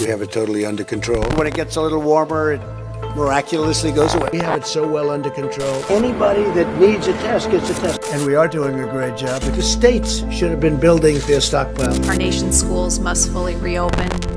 We have it totally under control. When it gets a little warmer, it miraculously goes away. We have it so well under control. Anybody that needs a test gets a test. And we are doing a great job. The states should have been building their stockpile. Our nation's schools must fully reopen.